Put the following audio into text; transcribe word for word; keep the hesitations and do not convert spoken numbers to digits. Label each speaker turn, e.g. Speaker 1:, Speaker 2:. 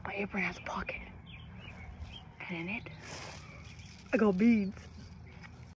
Speaker 1: My apron has a pocket. And in it, I got beads.